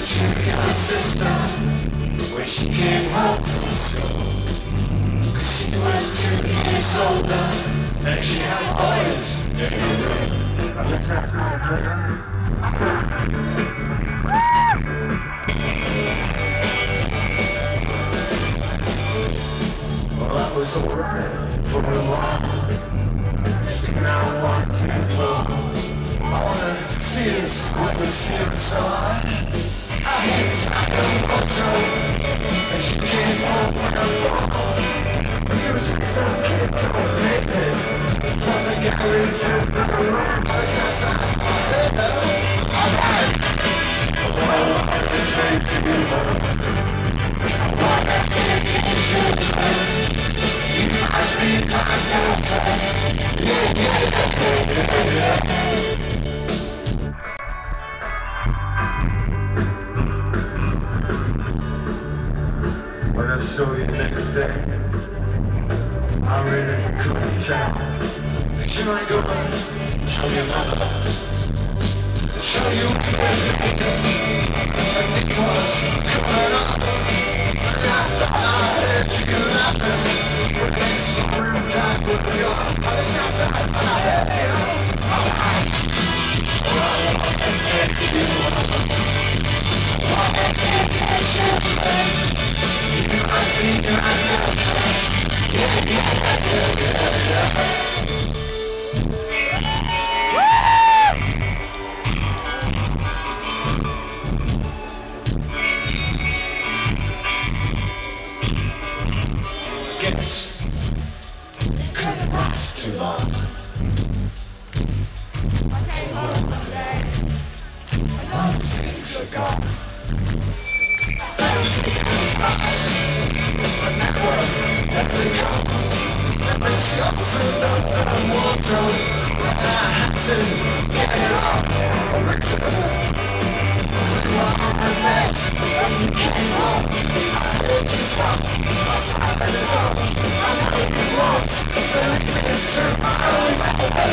to your sister when she came home from school. 'Cause she was 2 years older and she had boys in her room. Well, that was alright for a while. Now I want people. I wanna see this atmosphere inside. I hit inside her motor and she came home when I fall. He was with some kid called David from the garage of the room. I said, hello, alright. Well, I wanna take you home. I wanna get you home. You must be my girlfriend. When I saw you next day, I really couldn't tell. Should I go and tell your mother? Tell you everything and it was coming up. And I thought I heard you laughing when it's time with your other side. I heard you. Alright. Well, I want to take you home. I want to get you home. You might be my girlfriend. Yeah. Guess couldn't last too long. I came home one day and all the things are gone. Everything is fine, but now everything gone. Everything's filled up the wardrobe, and I had to get it all. You were on the bed when you came home. I heard you stop outside the door. I know you won't believe it's true.